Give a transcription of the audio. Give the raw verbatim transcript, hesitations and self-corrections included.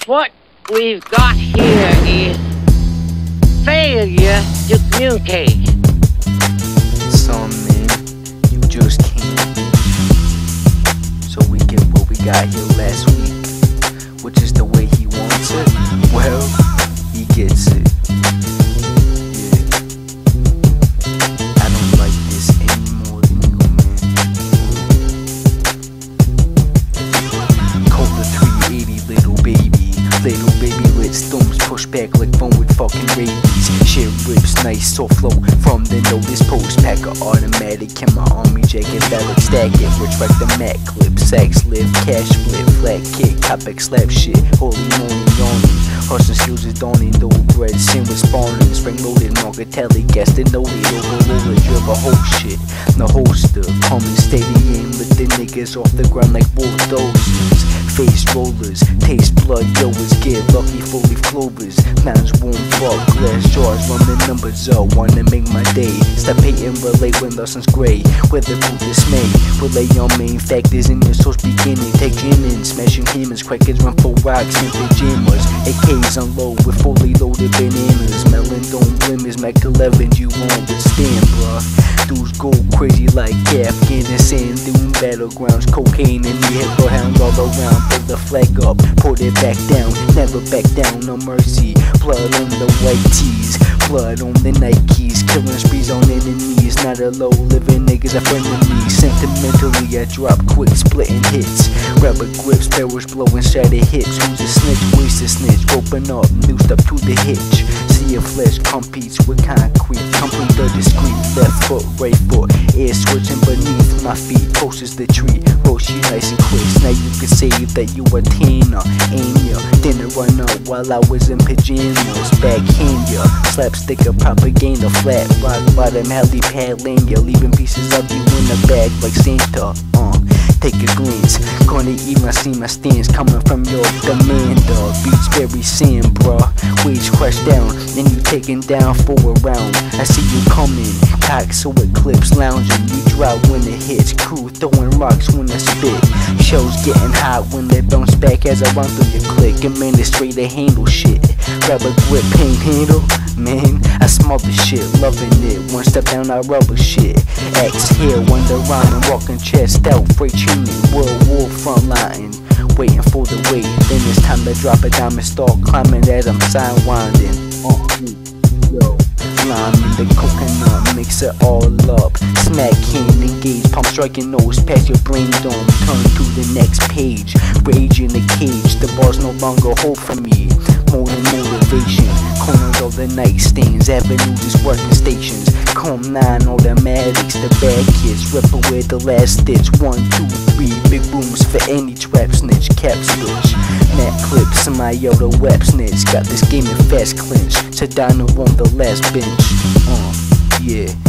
What we've got here is failure to communicate. Some men, you just can't. So we get what we got here last week, which is the way he wants it. Well, he gets it. Yeah. I don't like this any more than you, man. Call the three eighty, little baby. Little baby lit stones push back like phone with fucking rabies. Shit rips nice soft flow from the notice post. Pack a automatic in my army jacket, valid stack it, retract the mat clip, sax lift, cash flip, flat kick, topic slap shit, holy mornin, yawnin. Hustlin skills is dawning, dough bread, sin with spawnin, spring loaded, marketelli, gas denoted, overloaded, drip a whole shit. The holster, coming steady aim, lift the niggas off the ground like bulldozers. Face rollers, taste blood, yo, is get lucky, fully clovers. Mounds won't fuck, glass jars, run the numbers up, wanna make my day. Stop hating, relate when the sun's gray. Weatherproof dismay, relay on main factors in your source beginning. Take jammin, smashing hammers, crackheads run for rocks in pajamas. A Ks unload with fully loaded bannanas. Melon, don't blammers, Mac eleven, you won't withstand, bruh. Dudes go crazy like afgans and dune, battlegrounds, cocaine and the hip hounds all around. Pull the flag up, put it back down, never back down, no mercy. Blood on the white tees, blood on the Niggies, killing sprees on enemies. Not a low living niggas, a friend of me. Sentimentally, I drop quick, splitting hits. Rubber grips, barrels blowing, shattered hips. Who's a snitch, waste a snitch, roping up, noosed up to the hitch. See your flesh competes with concrete, complete the discreet. Left foot, right foot, air switching beneath my feet. Posters the tree, roast you nice and quick. Now you can say that you a tina, ain't ya? Didn't run up while I was in pajamas. Backhand ya, slapstick of propaganda, flat rock bottom, heli pad lane ya, leaving pieces of you in the bag like Santa. Uh, take a glance, gonna even see my stance coming from your demander. Beach berry sand, bruh, wage crushed down, then you taken down for a round. I see you coming, cock so eclipse lounging. You drop when it hits, crew throwing rocks when I spit. Shows getting hot when they bounce back as I run through your click. And man, it's straight to handle shit. Grab a grip, paint handle, man. I smell the shit, loving it. One step down, I rubber shit. Exhale, wonder rhyming, walking chest out, freight tuning, World War front line. Waiting for the wait, then it's time to drop a diamond, start climbing as I'm sidewinding. Uh, yo, lime in the coconut, mix it all up. Smack hand, engage, pump striking nose past your brain dome. Turn to the next page, rage in the cage. The bars no longer hold for me. More than motivation, corners of the nightstands, avenues is working stations. Comb nine automatics, the bad kids, rip away the last stitch. One, two, three, big booms for any trap snitch, cap switch. Matt clips, my Yoda web snitch. Got this game in fast clinch, Sedano on the last bench. Uh, yeah.